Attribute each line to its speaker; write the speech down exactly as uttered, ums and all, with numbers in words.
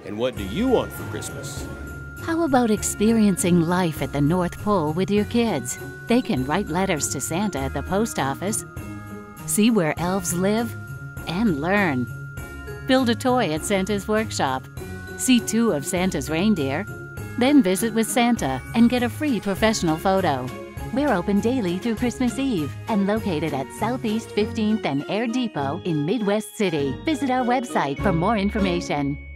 Speaker 1: And what do you want for Christmas?
Speaker 2: How about experiencing life at the North Pole with your kids? They can write letters to Santa at the post office, see where elves live, and learn. Build a toy at Santa's workshop, see two of Santa's reindeer, then visit with Santa and get a free professional photo. We're open daily through Christmas Eve and located at Southeast fifteenth and Air Depot in Midwest City. Visit our website for more information.